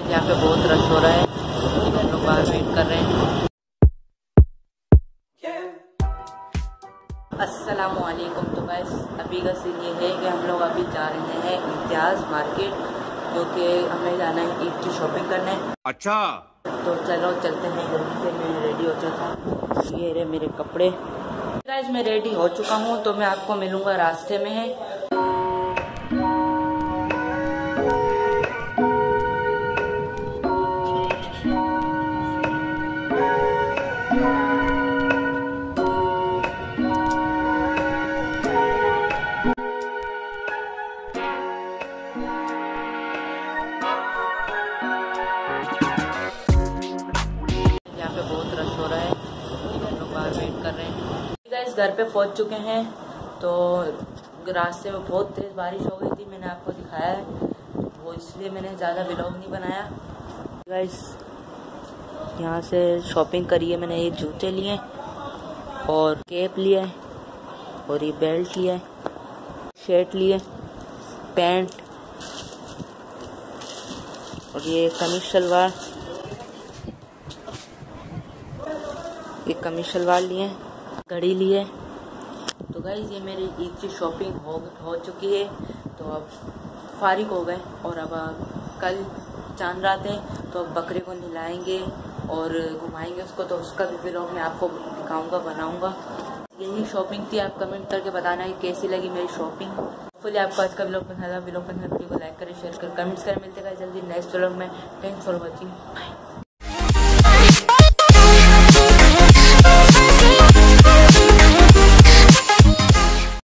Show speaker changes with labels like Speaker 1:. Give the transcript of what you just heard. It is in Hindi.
Speaker 1: यहाँ पे बहुत रश हो रहा है, लोग बाहर वेट कर रहे हैं। अस्सलामुअलैकुम। तो गाइस अभी का सीन ये है कि हम लोग अभी जा रहे हैं इम्तियाज़ मार्केट, क्योंकि हमें जाना है ईद की शॉपिंग करने। अच्छा तो चलो चलते हैं जल्दी से। मैं रेडी हो चुका हूँ, ये रहे मेरे कपड़े। गाइस मैं रेडी हो चुका हूँ, तो मैं आपको मिलूँगा रास्ते में है। यहाँ पे बहुत रश हो रहा है, लोग बाहर वेट कर रहे हैं। गाइस घर पे पहुँच चुके हैं। तो रास्ते में बहुत तेज़ बारिश हो गई थी, मैंने आपको दिखाया है, वो इसलिए मैंने ज़्यादा व्लॉग नहीं बनाया। गाइस यहाँ से शॉपिंग करी है मैंने, ये जूते लिए और कैप लिया है और ये बेल्ट लिया है, शर्ट लिए, पैंट और ये कमीज शलवार, ये कमीज शलवार लिए, घड़ी लिए। तो गाइस ये मेरी ईद की शॉपिंग हो चुकी है। तो अब फारिग हो गए और अब कल चांद रात है, तो अब बकरे को नहलाएंगे और घुमाएंगे उसको, तो उसका भी व्लॉग मैं आपको दिखाऊंगा, बनाऊंगा। यही शॉपिंग थी। आप कमेंट करके बताना है कैसी लगी मेरी शॉपिंग। होपफुली आपको आज का व्लॉग पसंद आया। वीडियो को लाइक करें, शेयर करें, कमेंट्स करें। मिलते हैं जल्दी नेक्स्ट व्लॉग में। Thanks for watching. बाय।